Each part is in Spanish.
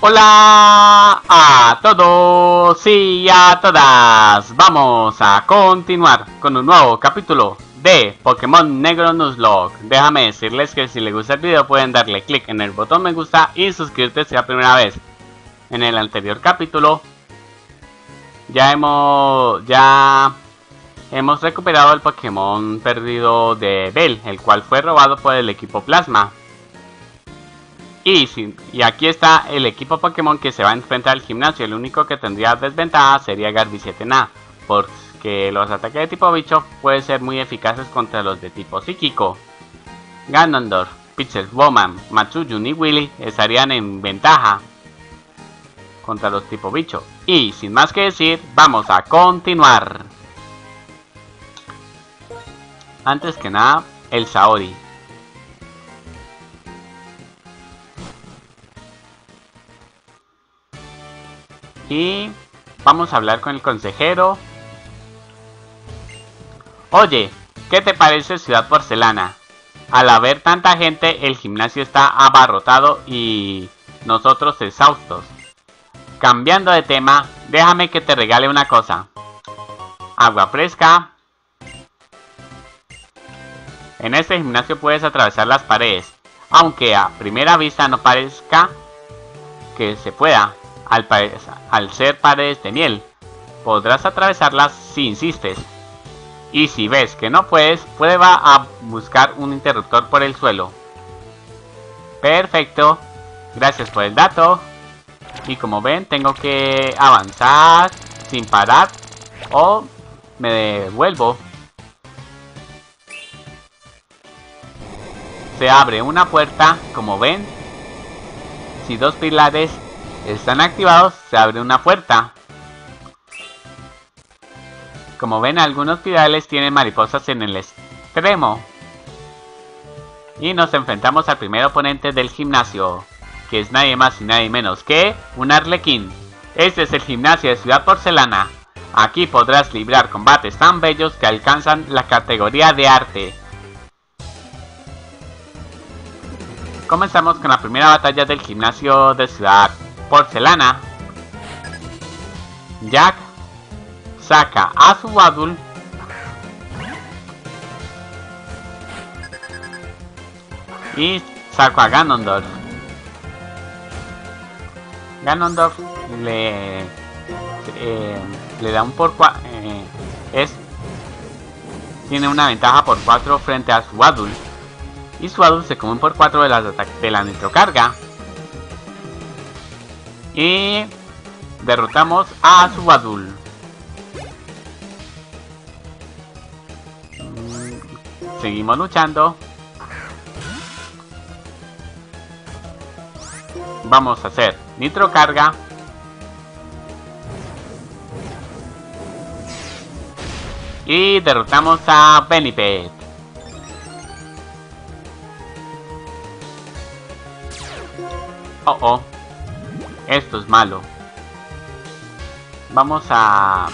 Hola a todos y a todas. Vamos a continuar con un nuevo capítulo de Pokémon Negro Nuzlocke. Déjame decirles que si les gusta el video pueden darle click en el botón me gusta y suscribirte si es la primera vez. En el anterior capítulo ya hemos recuperado el Pokémon perdido de Bell, el cual fue robado por el equipo Plasma. Y aquí está el equipo Pokémon que se va a enfrentar al gimnasio. El único que tendría desventaja sería Garby-7Na, porque los ataques de tipo bicho pueden ser muy eficaces contra los de tipo psíquico. Ganondorf, Pitcher, Bowman, Matsuyun y Willy estarían en ventaja contra los tipo bicho. Y sin más que decir, vamos a continuar. Antes que nada, el Saori. Y vamos a hablar con el consejero. Oye, ¿qué te parece Ciudad Porcelana? Al haber tanta gente, el gimnasio está abarrotado y nosotros exhaustos. Cambiando de tema, déjame que te regale una cosa. Agua fresca. En este gimnasio puedes atravesar las paredes, aunque a primera vista no parezca que se pueda. Al ser paredes de miel, podrás atravesarlas si insistes. Y si ves que no puedes, prueba a buscar un interruptor por el suelo. Perfecto, gracias por el dato. Y como ven, tengo que avanzar sin parar o me devuelvo. Se abre una puerta, como ven. Si dos pilares están activados, se abre una puerta. Como ven, algunos pilares tienen mariposas en el extremo. Y nos enfrentamos al primer oponente del gimnasio, que es nadie más y nadie menos que un Arlequín. Este es el gimnasio de Ciudad Porcelana. Aquí podrás librar combates tan bellos que alcanzan la categoría de arte. Comenzamos con la primera batalla del gimnasio de Ciudad Porcelana. Jack saca a su Adul y saca a Ganondorf. Ganondorf le da un por 4. Tiene una ventaja por 4 frente a su Adul. Y su Adul se come por 4 de la nitrocarga. Y derrotamos a su Adul. Seguimos luchando. Vamos a hacer nitrocarga. Y derrotamos a Benipet. Oh, esto es malo. Vamos a...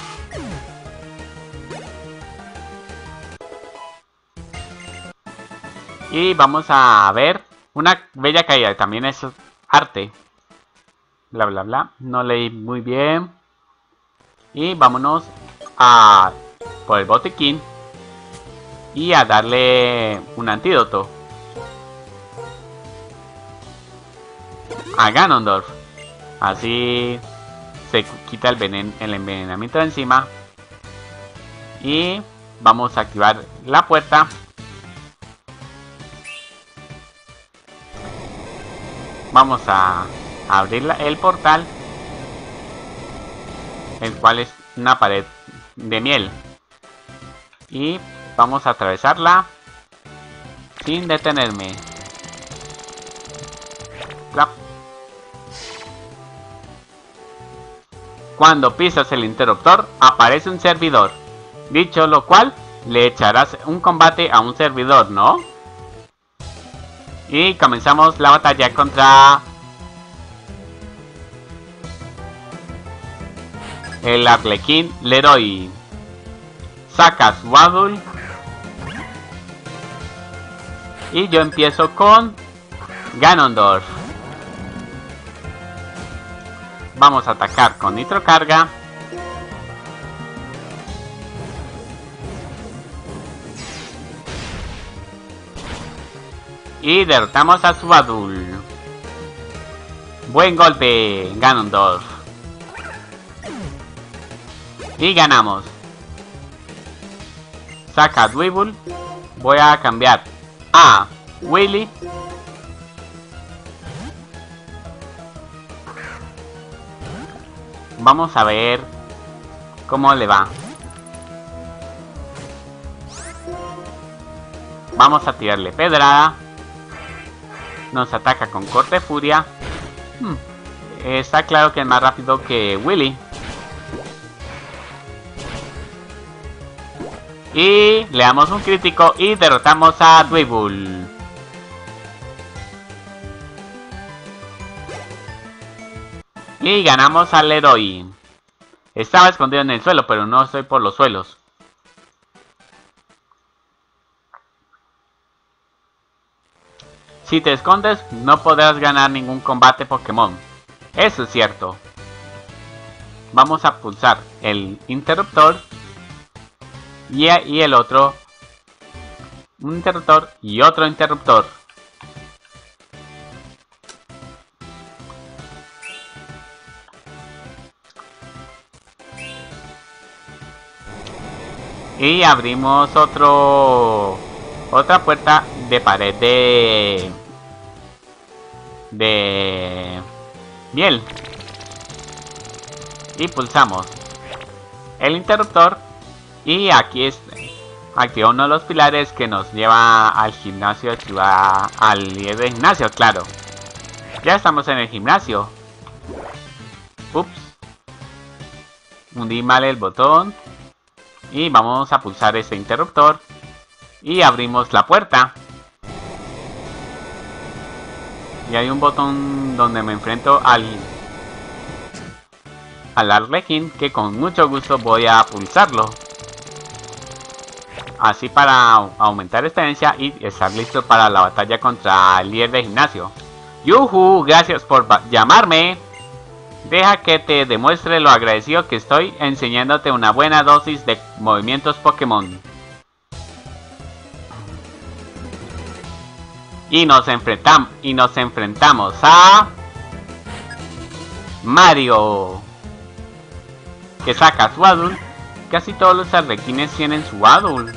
Y vamos a ver una bella caída. También es arte. Bla, bla, bla. No leí muy bien. Y vámonos a por el botiquín. Y a darle un antídoto a Ganondorf. Así se quita el envenenamiento de encima. Y vamos a activar la puerta. Vamos a abrir el portal, el cual es una pared de miel. Y vamos a atravesarla sin detenerme. Clap. Cuando pisas el interruptor, aparece un servidor. Dicho lo cual, le echarás un combate a un servidor, ¿no? Y comenzamos la batalla contra el Arlequín Leroy. Saca su Adul. Y yo empiezo con Ganondorf. Vamos a atacar con nitrocarga. Y derrotamos a Subadul. Buen golpe, Ganondorf. Y ganamos. Saca a Dwebble. Voy a cambiar a Willy. Vamos a ver cómo le va. Vamos a tirarle pedrada. Nos ataca con corte furia. Está claro que es más rápido que Willy. Y le damos un crítico y derrotamos a Dwebble. Y ganamos al héroe. Estaba escondido en el suelo, pero no estoy por los suelos. Si te escondes, no podrás ganar ningún combate Pokémon. Eso es cierto. Vamos a pulsar el interruptor. Y el otro. Un interruptor y otro interruptor. Y abrimos otra puerta de pared de miel. Y pulsamos el interruptor. Y aquí activa uno de los pilares que nos lleva al gimnasio, al líder del gimnasio, claro. Ya estamos en el gimnasio. Ups. Hundí mal el botón. Y vamos a pulsar este interruptor. Y abrimos la puerta. Y hay un botón donde me enfrento al Arlequín, que con mucho gusto voy a pulsarlo. Así para aumentar experiencia y estar listo para la batalla contra el líder de gimnasio. ¡Yuhu! Gracias por llamarme. Deja que te demuestre lo agradecido que estoy enseñándote una buena dosis de movimientos Pokémon. Y nos enfrentamos a Mario, que saca su Adult. Casi todos los arlequines tienen su Adult.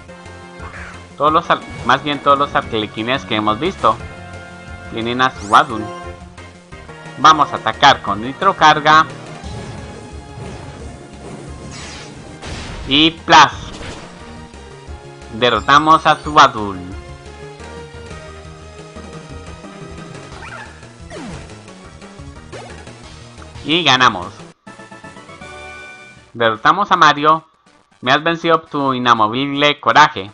Más bien todos los arlequines que hemos visto tienen a su Adult. Vamos a atacar con nitrocarga. Y ¡plas! Derrotamos a su Adult. Y ganamos. Derrotamos a Mario. Me has vencido tu inamovible coraje.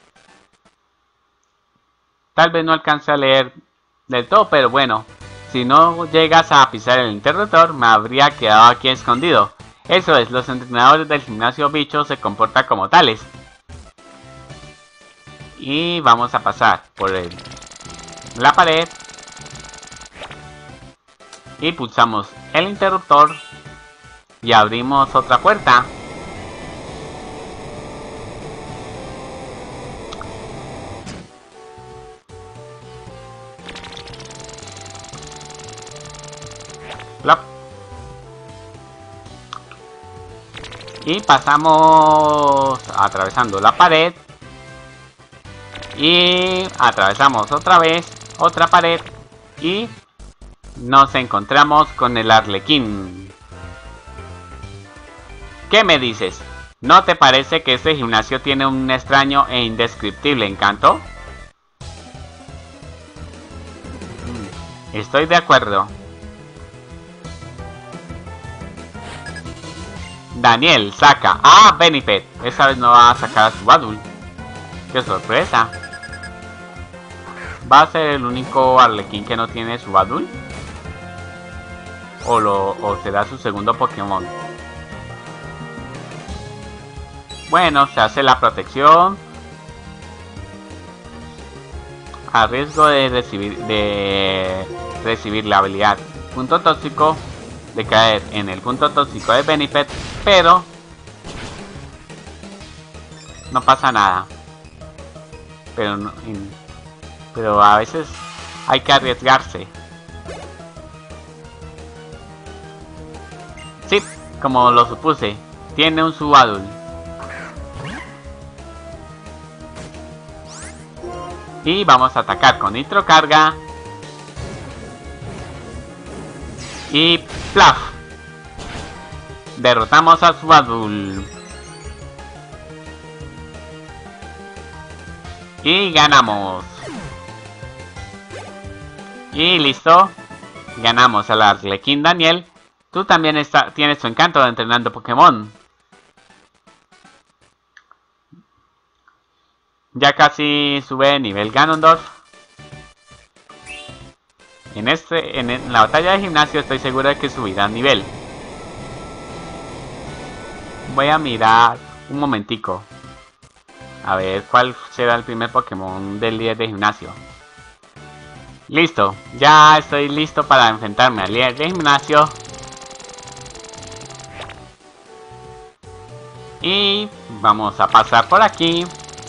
Tal vez no alcance a leer del todo, pero bueno. Si no llegas a pisar el interruptor, me habría quedado aquí escondido. Eso es, los entrenadores del gimnasio bicho se comportan como tales. Y vamos a pasar por la pared. Y pulsamos el interruptor. Y abrimos otra puerta. Plop. Y pasamos atravesando la pared. Y atravesamos otra vez otra pared. Y nos encontramos con el Arlequín. ¿Qué me dices? ¿No te parece que este gimnasio tiene un extraño e indescriptible encanto? Estoy de acuerdo. Daniel saca a Benipet. Esta vez no va a sacar a su Adult. ¡Qué sorpresa! ¿Va a ser el único Arlequín que no tiene su Adult? ¿O será su segundo Pokémon? Bueno, se hace la protección. A riesgo de recibir la habilidad Punto Tóxico. de caer en el punto tóxico de Benipet, pero no pasa nada. Pero a veces hay que arriesgarse. Sí, como lo supuse, tiene un Subadul. Y vamos a atacar con Nitro Carga. Y ¡plaf! Derrotamos a Subadul. Y ganamos. Y listo. Ganamos al Arlequín Daniel. Tú también tienes tu encanto de entrenando Pokémon. Ya casi sube de nivel Ganondorf. En la batalla de gimnasio estoy seguro de que subirá nivel. Voy a mirar un momentico. A ver cuál será el primer Pokémon del líder de gimnasio. Listo, ya estoy listo para enfrentarme al líder de gimnasio. Y vamos a pasar por aquí.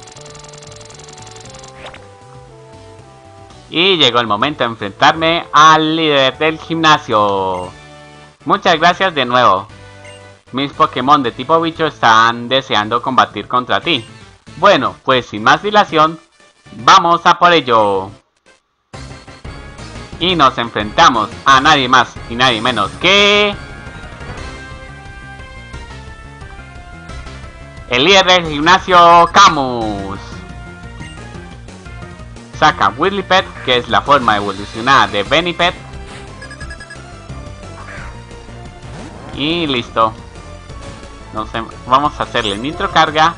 Y llegó el momento de enfrentarme al líder del gimnasio. Muchas gracias de nuevo. Mis Pokémon de tipo bicho están deseando combatir contra ti. Bueno, pues sin más dilación, vamos a por ello. Y nos enfrentamos a nadie más y nadie menos que el líder del gimnasio, Camus. Saca Whirlipet, que es la forma evolucionada de Benipet. Y listo. Vamos a hacerle Nitro Carga.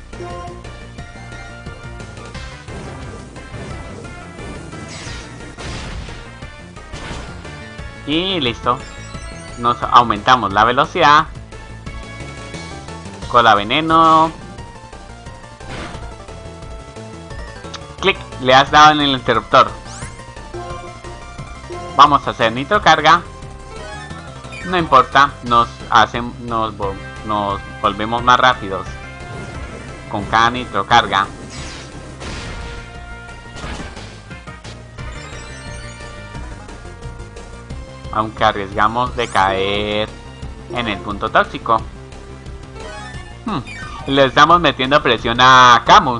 Y listo. Nos aumentamos la velocidad. Cola Veneno. Clic, le has dado en el interruptor. Vamos a hacer Nitro Carga. No importa, nos volvemos más rápidos con cada Nitro Carga. Aunque arriesgamos de caer en el punto tóxico. Le estamos metiendo presión a Camus.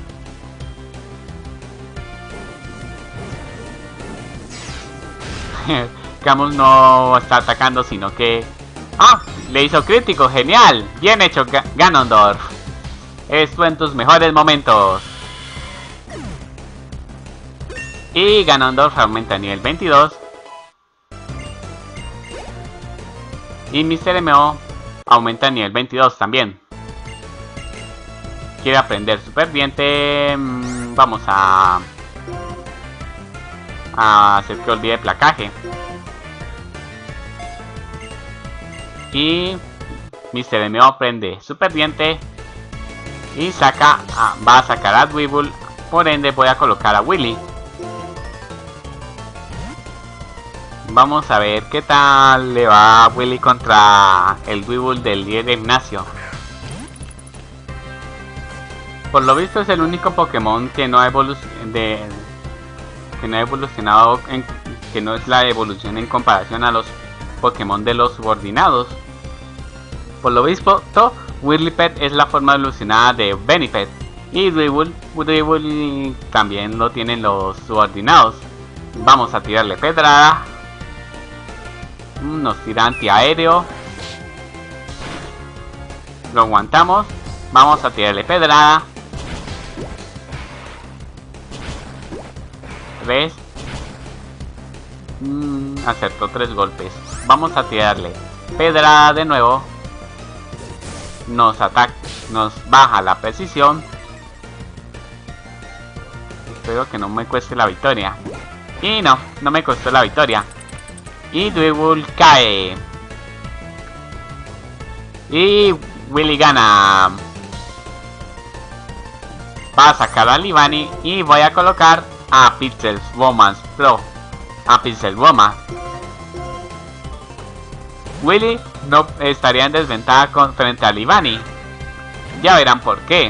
Camus no está atacando, sino que... ¡Ah! Le hizo crítico, genial. Bien hecho, Ganondorf. Esto en tus mejores momentos. Y Ganondorf aumenta a nivel 22. Y Mr. M.O. aumenta a nivel 22 también. Quiere aprender Super Diente. Vamos a hacer que olvide placaje. Y Mr. M.O. aprende Super Diente. Y va a sacar a Weevil. Por ende voy a colocar a Willy. Vamos a ver qué tal le va a Willy contra el Weevil del líder de gimnasio. Por lo visto es el único Pokémon que no ha evolucionado, que no es la evolución en comparación a los Pokémon de los subordinados. Por lo visto, Whirlipet es la forma evolucionada de Benipet. Y Weevil también lo tienen los subordinados. Vamos a tirarle pedrada. Nos tira antiaéreo. Lo aguantamos. Vamos a tirarle pedrada. 3. Acertó 3 golpes. Vamos a tirarle pedrada de nuevo. Nos baja la precisión. Espero que no me cueste la victoria. Y no me costó la victoria. Y Weevil cae. Y Willy gana. Va a sacar a Livani y voy a colocar a Pixelwoman Pro. A Pixelwoman. Willy no estaría en desventaja frente a Leavanny. Ya verán por qué.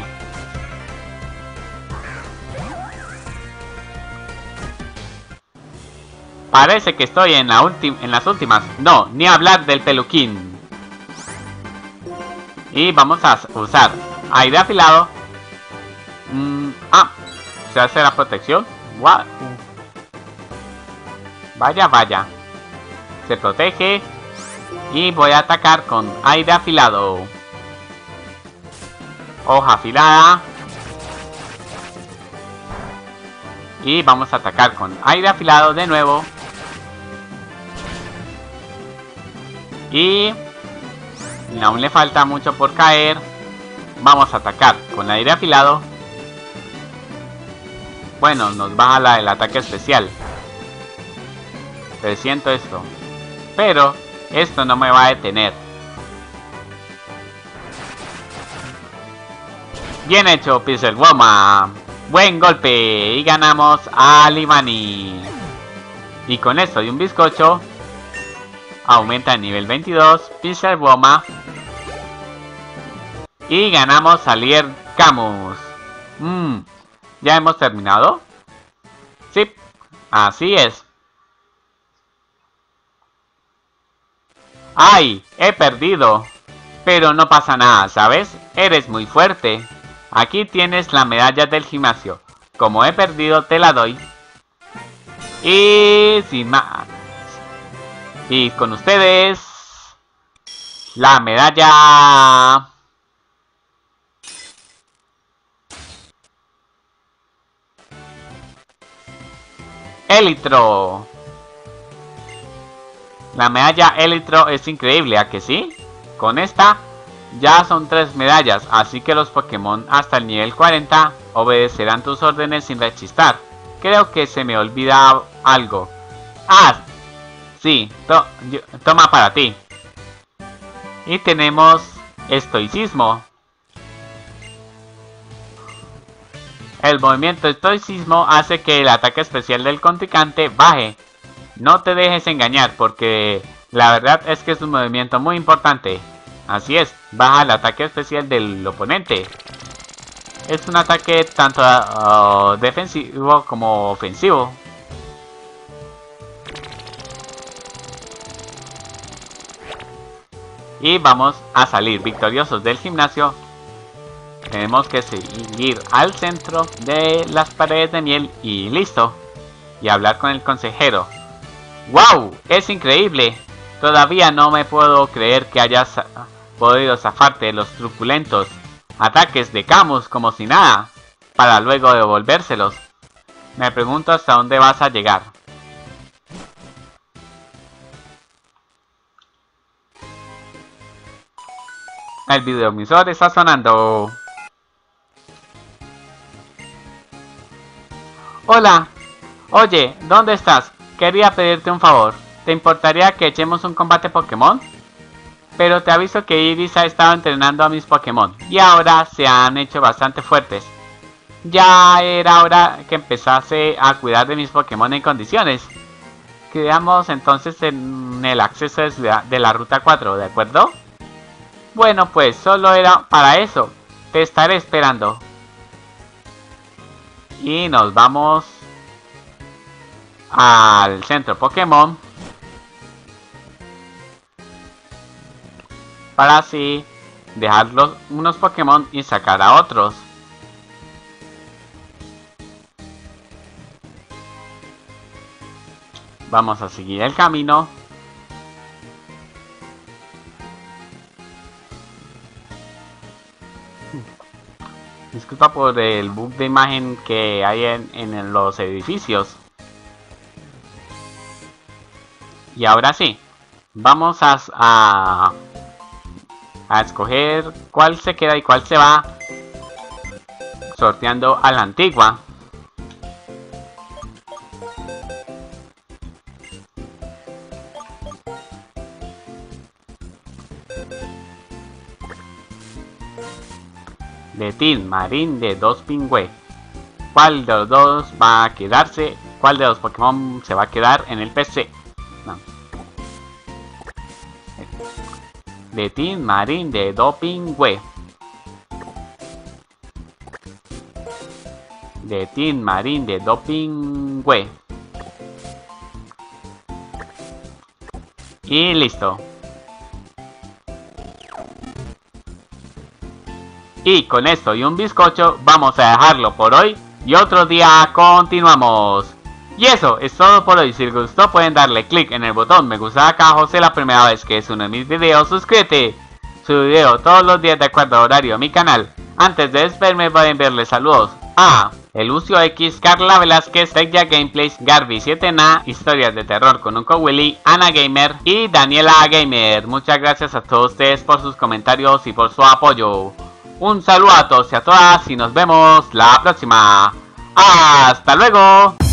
Parece que estoy en las últimas. No, ni hablar del peluquín. Y vamos a usar aire afilado. Se hace la protección. What? Vaya, vaya. Se protege. Y voy a atacar con aire afilado. Hoja afilada. Y vamos a atacar con aire afilado de nuevo. Y aún le falta mucho por caer. Vamos a atacar con aire afilado. Bueno, nos baja el ataque especial. Presiento esto. Pero esto no me va a detener. Bien hecho, Pixel Woman. Buen golpe. Y ganamos a Leavanny. Y con esto y un bizcocho aumenta a nivel 22 Pixel Woman. Y ganamos a Lier Camus. ¿Ya hemos terminado? Sí, así es. ¡Ay! He perdido. Pero no pasa nada, ¿sabes? Eres muy fuerte. Aquí tienes la medalla del gimnasio. Como he perdido, te la doy. Y sin más. Y con ustedes, la medalla Elytro. La medalla Elytro es increíble, ¿a que sí? Con esta ya son 3 medallas, así que los Pokémon hasta el nivel 40 obedecerán tus órdenes sin rechistar. Creo que se me olvida algo. Sí, toma para ti. Y tenemos estoicismo. El movimiento estoicismo hace que el ataque especial del contrincante baje. No te dejes engañar, porque la verdad es que es un movimiento muy importante. Así es, baja el ataque especial del oponente. Es un ataque tanto defensivo como ofensivo. Y vamos a salir victoriosos del gimnasio. Tenemos que seguir al centro de las paredes de miel y listo. Y hablar con el consejero. ¡Wow! ¡Es increíble! Todavía no me puedo creer que hayas podido zafarte de los truculentos ataques de Camus como si nada, para luego devolvérselos. Me pregunto hasta dónde vas a llegar. El videoemisor está sonando. Hola. Oye, ¿dónde estás? Quería pedirte un favor. ¿Te importaría que echemos un combate Pokémon? Pero te aviso que Iris ha estado entrenando a mis Pokémon y ahora se han hecho bastante fuertes. Ya era hora que empezase a cuidar de mis Pokémon en condiciones. Quedamos entonces en el acceso de la ruta 4, ¿de acuerdo? Bueno, pues solo era para eso. Te estaré esperando. Y nos vamos al centro Pokémon para así dejar unos Pokémon y sacar a otros. Vamos a seguir el camino. Disculpa por el bug de imagen que hay en los edificios. Y ahora sí, vamos a escoger cuál se queda y cuál se va, sorteando a la antigua. De Tin Marín de 2 Pingüe. ¿Cuál de los dos va a quedarse? ¿Cuál de los Pokémon se va a quedar en el PC? No. de Tin Marín de Dopingüe. De Tin Marín de Dopingüe. Y listo. Y con esto y un bizcocho vamos a dejarlo por hoy y otro día continuamos. Y eso es todo por hoy. Si les gustó pueden darle click en el botón me gusta acá abajo si es la primera vez que es uno de mis videos. Suscríbete. Subo video todos los días de acuerdo a horario a mi canal. Antes de despedirme voy a enviarles saludos a Elucio X, Carla Velázquez, Tecya Gameplays, Garby7na, Historias de Terror con Unco Willy, Ana Gamer y Daniela Gamer. Muchas gracias a todos ustedes por sus comentarios y por su apoyo. Un saludo a todos y a todas y nos vemos la próxima. ¡Hasta luego!